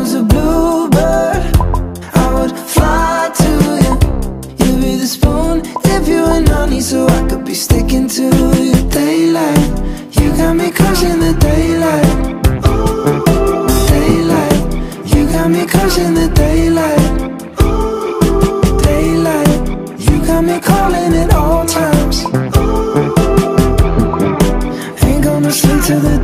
was a bluebird, I would fly to you. You'd be the spoon, dip you in honey, so I could be sticking to your daylight. You got me crushing the daylight. Daylight, you got me crushing the daylight. Daylight, you got me calling at all times. Ain't gonna sleep till the